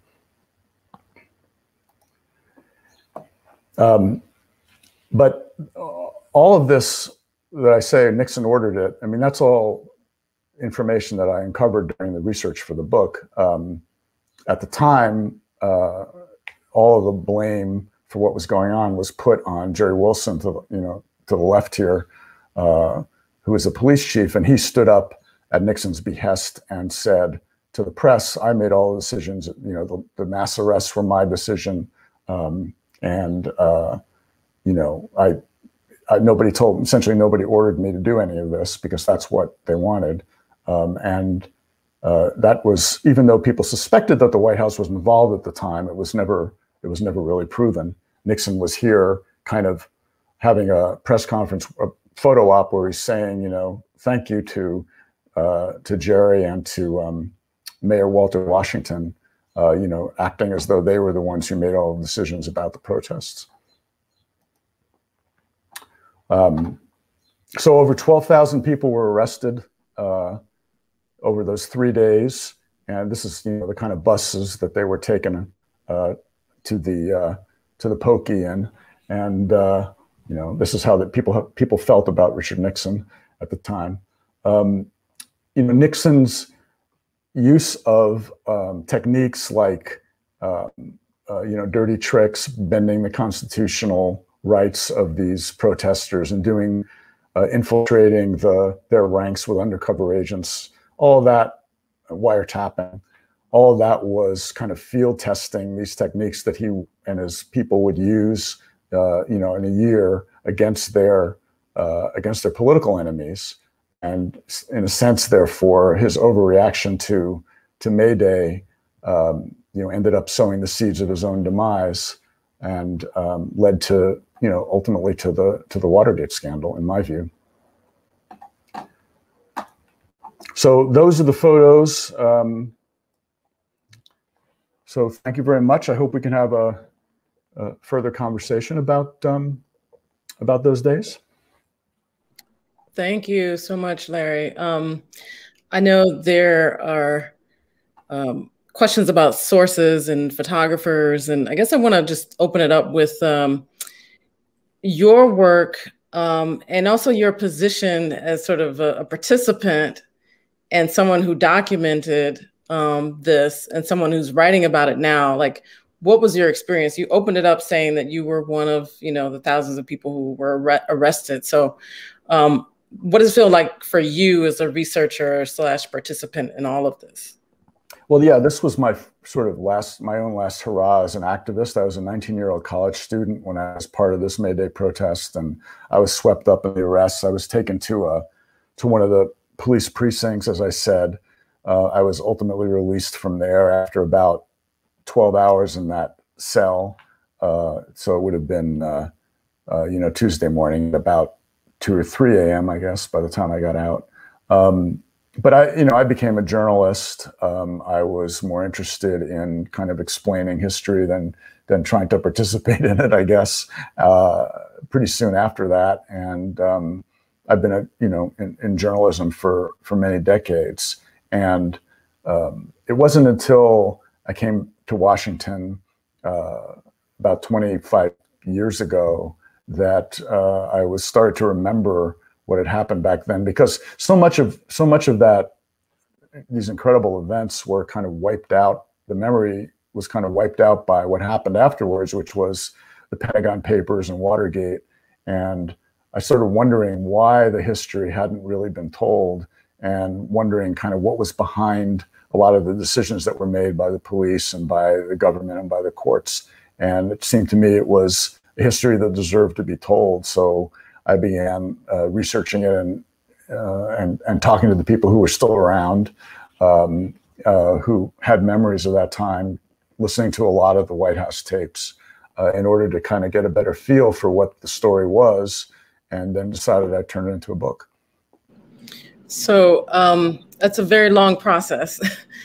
But all of this that I say, Nixon ordered it, I mean, that's all information that I uncovered during the research for the book. At the time, all of the blame for what was going on was put on Jerry Wilson, to the left here, who was a police chief, and he stood up at Nixon's behest and said to the press, "I made all the decisions. The mass arrests were my decision, essentially nobody ordered me to do any of this because that's what they wanted." That was, even though people suspected that the White House was involved at the time, it was never really proven. Nixon was here kind of having a press conference, a photo op where he's saying, thank you to Jerry and to Mayor Walter Washington acting as though they were the ones who made all the decisions about the protests. So over 12,000 people were arrested over those 3 days, and this is the kind of buses that they were taken to the pokey in, and this is how that people felt about Richard Nixon at the time. Nixon's use of techniques like dirty tricks, bending the constitutional rights of these protesters, and infiltrating their ranks with undercover agents, all that, wiretapping, all of that was kind of field testing these techniques that he and his people would use, in a year against their political enemies. And in a sense, therefore, his overreaction to Mayday, ended up sowing the seeds of his own demise, and led to, ultimately to the Watergate scandal, in my view. So those are the photos. So thank you very much. I hope we can have a further conversation about those days. Thank you so much, Larry. I know there are questions about sources and photographers, and I guess I want to just open it up with your work and also your position as sort of a participant and someone who documented this and someone who's writing about it now. Like, what was your experience? You opened it up saying that you were one of, the thousands of people who were arrested. So what does it feel like for you as a researcher / participant in all of this? Well, yeah, this was my own last hurrah as an activist. I was a 19-year-old college student when I was part of this Mayday protest, and I was swept up in the arrests. I was taken to one of the police precincts, as I said. I was ultimately released from there after about 12 hours in that cell. So it would have been, Tuesday morning, about 2 or 3 a.m., I guess, by the time I got out. But I became a journalist. I was more interested in kind of explaining history than trying to participate in it, I guess, pretty soon after that. And I've been, in journalism for many decades. And it wasn't until I came to Washington about 25 years ago that I was started to remember what had happened back then, because so much of that, these incredible events were kind of wiped out. The memory was kind of wiped out by what happened afterwards, which was the Pentagon Papers and Watergate. And I started wondering why the history hadn't really been told, and wondering kind of what was behind a lot of the decisions that were made by the police and by the government and by the courts. And it seemed to me it was a history that deserved to be told. So I began researching it and talking to the people who were still around, who had memories of that time, listening to a lot of the White House tapes in order to kind of get a better feel for what the story was, and then decided I'd turn it into a book. So that's a very long process.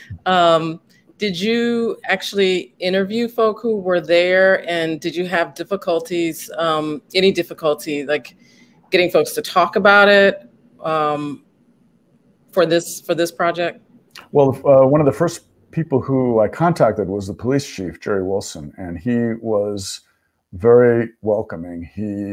Did you actually interview folk who were there, and did you have difficulties, any difficulty, like getting folks to talk about it for this project? Well, one of the first people who I contacted was the police chief, Jerry Wilson, and he was very welcoming.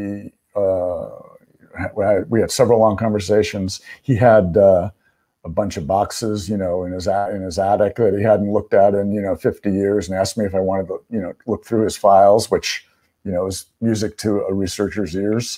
We had several long conversations. He had a bunch of boxes, in his attic that he hadn't looked at in 50 years, and asked me if I wanted to look through his files, which is music to a researcher's ears.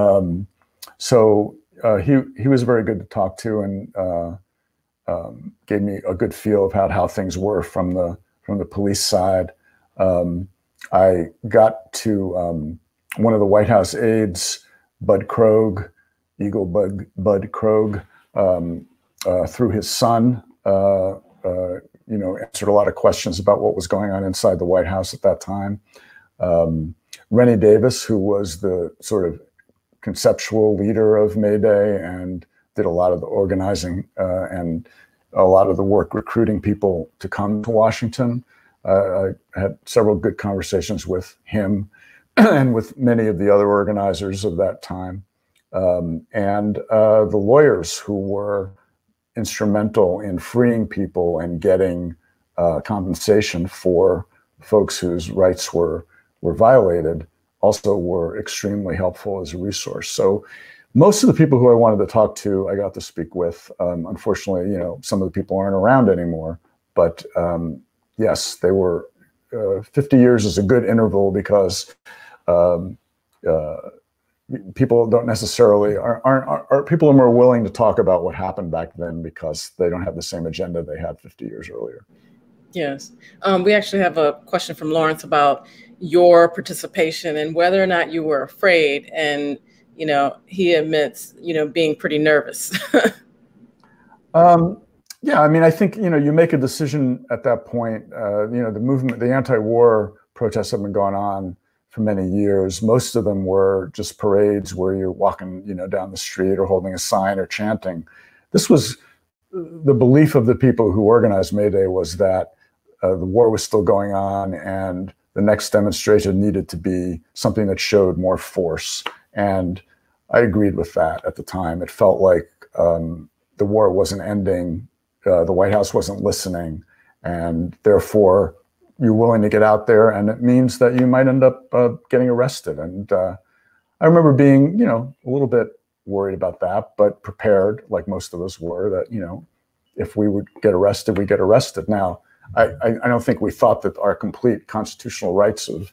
So he was very good to talk to, and gave me a good feel of how things were from the police side. I got to one of the White House aides, Bud Krogh, Bud Krogh, through his son, answered a lot of questions about what was going on inside the White House at that time. Rennie Davis, who was the sort of conceptual leader of Mayday and did a lot of the organizing and a lot of the work recruiting people to come to Washington, I had several good conversations with him and with many of the other organizers of that time, and the lawyers who were instrumental in freeing people and getting compensation for folks whose rights were violated, also were extremely helpful as a resource. So most of the people who I wanted to talk to, I got to speak with. Unfortunately, some of the people aren't around anymore, but yes, they were 50 years is a good interval because people don't necessarily are people are more willing to talk about what happened back then because they don't have the same agenda they had 50 years earlier. Yes. We actually have a question from Lawrence about your participation and whether or not you were afraid. And, he admits, being pretty nervous. Yeah, I mean, I think, you make a decision at that point. The movement, the anti-war protests have been going on for many years. Most of them were just parades where you're walking, down the street or holding a sign or chanting. This was the belief of the people who organized Mayday was that the war was still going on and the next demonstration needed to be something that showed more force. And I agreed with that at the time. It felt like the war wasn't ending. The White House wasn't listening, and therefore you're willing to get out there, and it means that you might end up getting arrested. And I remember being, a little bit worried about that, but prepared, like most of us were, that if we would get arrested, we get arrested. Now, I don't think we thought that our complete constitutional rights of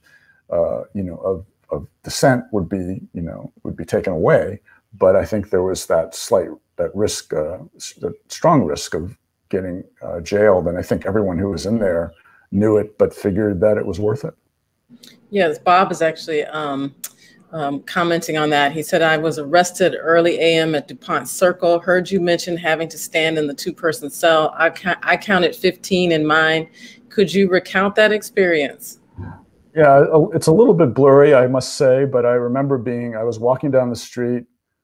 dissent would be taken away, but I think there was that risk, the strong risk of getting jailed. And I think everyone who was in there knew it, but figured that it was worth it. Yes, Bob is actually commenting on that. He said, I was arrested early AM at DuPont Circle. Heard you mention having to stand in the two-person cell. I counted 15 in mine. Could you recount that experience? Yeah, it's a little bit blurry, I must say, but I remember I was walking down the street.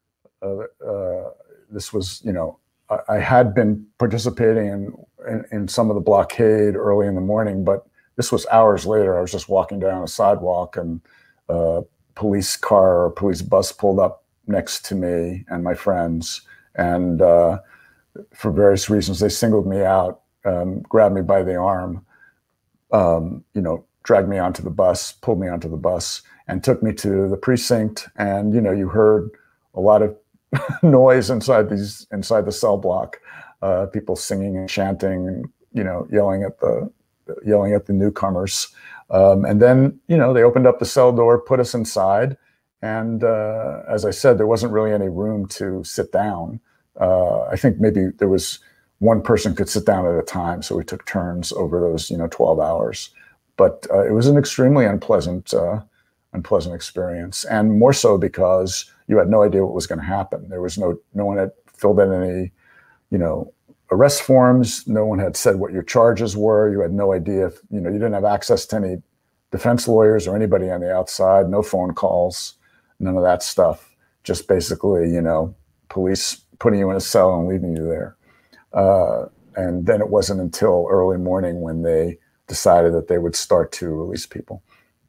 This was, I had been participating in some of the blockade early in the morning, but this was hours later. I was just walking down a sidewalk and a police car or police bus pulled up next to me and my friends. And for various reasons, they singled me out, grabbed me by the arm, dragged me onto the bus, pulled me onto the bus and took me to the precinct. And, you heard a lot of noise inside the cell block, people singing and chanting and yelling at the newcomers, and then they opened up the cell door, put us inside, and as I said, there wasn't really any room to sit down. I think maybe there was one person could sit down at a time, so we took turns over those 12 hours. But it was an extremely unpleasant experience, and more so because you had no idea what was going to happen. There was no one had filled in any, arrest forms. No one had said what your charges were. You had no idea if, you didn't have access to any defense lawyers or anybody on the outside, no phone calls, none of that stuff. Just basically, police putting you in a cell and leaving you there. And then it wasn't until early morning when they decided that they would start to release people.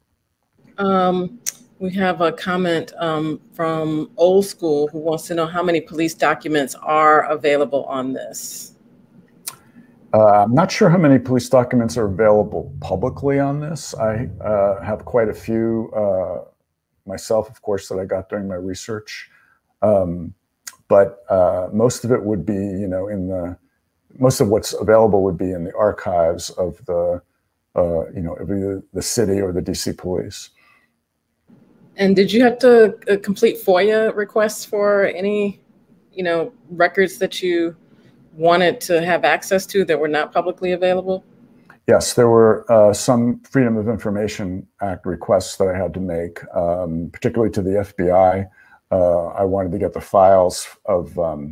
We have a comment from Old School who wants to know how many police documents are available on this. I'm not sure how many police documents are available publicly on this. I have quite a few myself, of course, that I got during my research. But most of it would be, most of what's available would be in the archives of the, either the city or the DC police. And did you have to complete FOIA requests for any, records that you wanted to have access to that were not publicly available? Yes, there were some Freedom of Information Act requests that I had to make, particularly to the FBI. I wanted to get the files of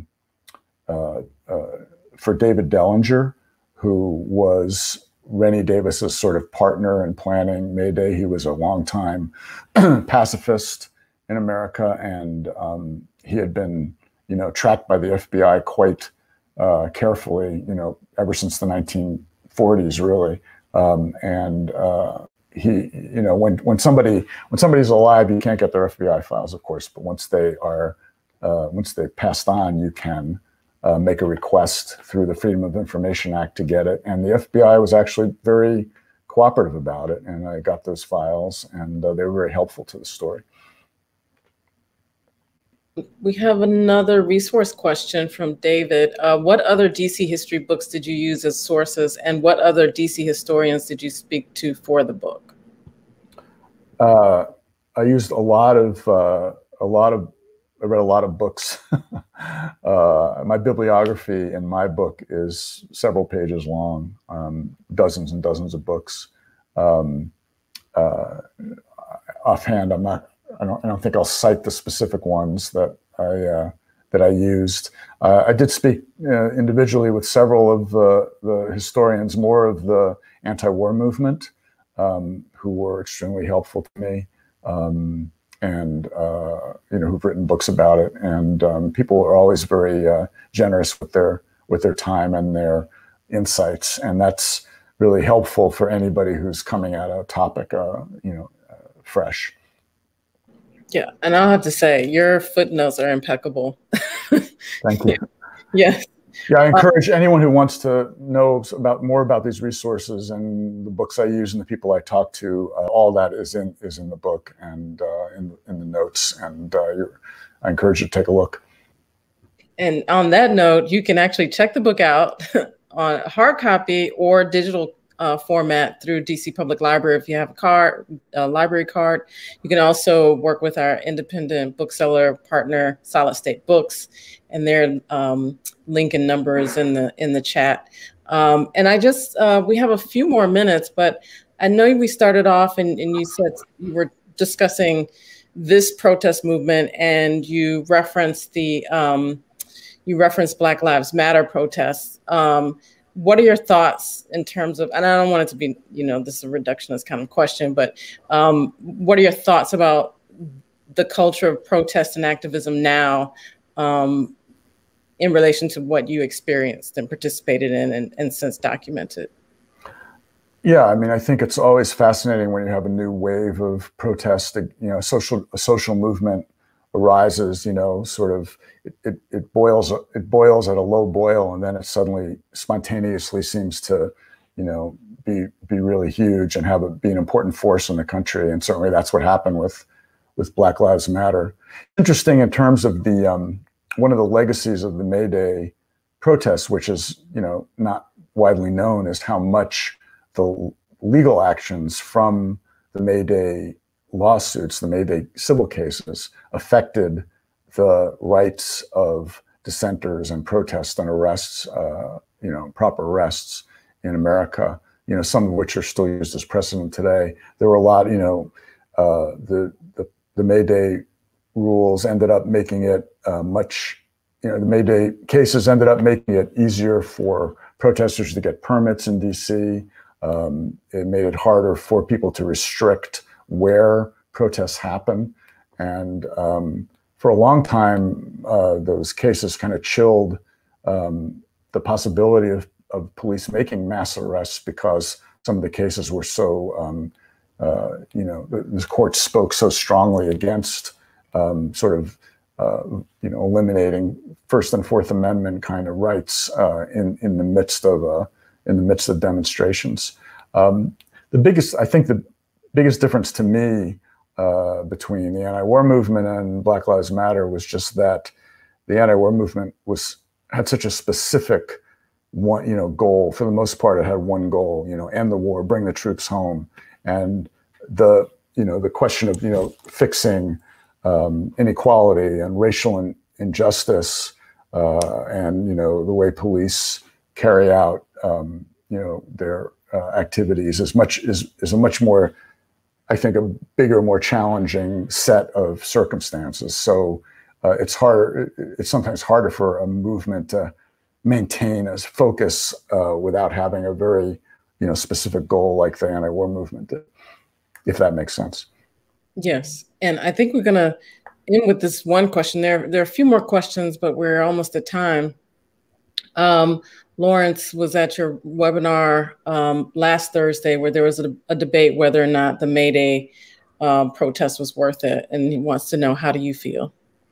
for David Dellinger, who was Rennie Davis's sort of partner in planning Mayday. He was a longtime pacifist in America, and he had been, tracked by the FBI quite carefully, ever since the 1940s, really. He, you know, when somebody's alive, you can't get their FBI files, of course, but once they've passed on, you can make a request through the Freedom of Information Act to get it. And the FBI was actually very cooperative about it, and I got those files, and they were very helpful to the story. We have another resource question from David. What other DC history books did you use as sources, and what other DC historians did you speak to for the book? I used I read a lot of books. My bibliography in my book is several pages long, dozens and dozens of books. Offhand, I don't think I'll cite the specific ones that I used. I did speak individually with several of the historians, more of the anti-war movement, who were extremely helpful to me, and you know, who've written books about it. And people are always very generous with their time and their insights, and that's really helpful for anybody who's coming at a topic, you know, fresh. Yeah, and I'll have to say, your footnotes are impeccable. Thank you. Yes. Yeah, I encourage anyone who wants to know more about these resources and the books I use and the people I talk to. All that is in the book and in the notes, and I encourage you to take a look. And on that note, you can actually check the book out on hard copy or digital format through DC Public Library if you have a library card. You can also work with our independent bookseller partner, Solid State Books, and their link and numbers in the chat. And I just we have a few more minutes, but I know we started off and you said you were discussing this protest movement, and you referenced Black Lives Matter protests. What are your thoughts in terms of, and I don't want it to be, you know, this is a reductionist kind of question, but what are your thoughts about the culture of protest and activism now in relation to what you experienced and participated in and since documented? Yeah, I mean, I think it's always fascinating when you have a new wave of protest, you know, a social movement arises, you know, sort of it boils at a low boil, and then it suddenly spontaneously seems to, you know, be really huge and be an important force in the country. And certainly that's what happened with Black Lives Matter. Interesting in terms of the one of the legacies of the Mayday protests, which is, you know, not widely known, is how much the legal actions from the Mayday lawsuits, the Mayday civil cases, affected the rights of dissenters and protests and arrests, you know, proper arrests in America, you know, some of which are still used as precedent today. There were a lot, you know, the Mayday rules ended up making it the Mayday cases ended up making it easier for protesters to get permits in DC. It made it harder for people to restrict where protests happen. And for a long time, those cases kind of chilled the possibility of police making mass arrests, because some of the cases were so, you know, the court spoke so strongly against sort of, you know, eliminating First and Fourth Amendment kind of rights in the midst of demonstrations. I think the biggest difference to me between the anti-war movement and Black Lives Matter was just that the anti-war movement had such a specific goal. For the most part, it had one goal, you know, end the war, bring the troops home, and the question of fixing inequality and racial injustice and the way police carry out their activities is a much more, I think, a bigger, more challenging set of circumstances. So it's sometimes harder for a movement to maintain a focus without having a very specific goal like the anti-war movement did, if that makes sense. Yes, and I think we're gonna end with this one question. There are a few more questions, but we're almost at time. Lawrence was at your webinar last Thursday where there was a debate whether or not the Mayday protest was worth it. And he wants to know, how do you feel?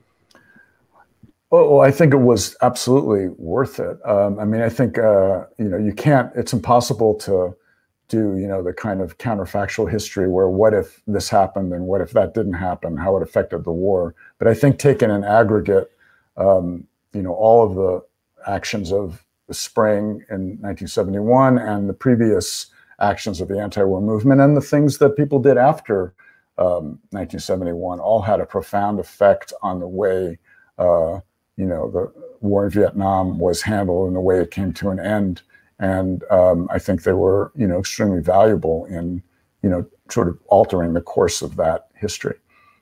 Well, I think it was absolutely worth it. I mean, I think, you can't, it's impossible to do, the kind of counterfactual history where what if this happened and what if that didn't happen, how it affected the war. But I think taken in aggregate, all of the actions of the spring in 1971 and the previous actions of the anti-war movement and the things that people did after 1971 all had a profound effect on the way the war in Vietnam was handled and the way it came to an end. And I think they were, extremely valuable in, sort of altering the course of that history.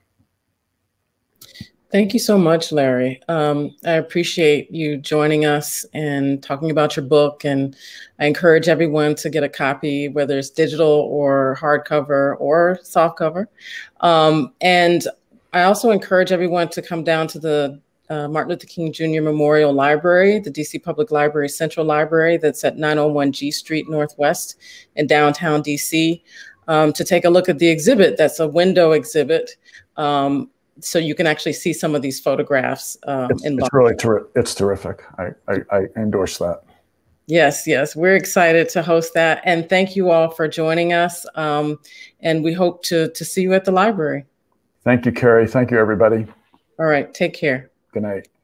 Thank you so much, Larry. I appreciate you joining us and talking about your book. And I encourage everyone to get a copy, whether it's digital or hardcover or softcover. And I also encourage everyone to come down to the Martin Luther King Jr. Memorial Library, the DC Public Library Central Library that's at 901 G Street Northwest in downtown DC, to take a look at the exhibit. That's a window exhibit. So you can actually see some of these photographs. It's really it's terrific. I endorse that. Yes, we're excited to host that. And thank you all for joining us. And we hope to see you at the library. Thank you, Carrie. Thank you, everybody. All right, take care. Good night.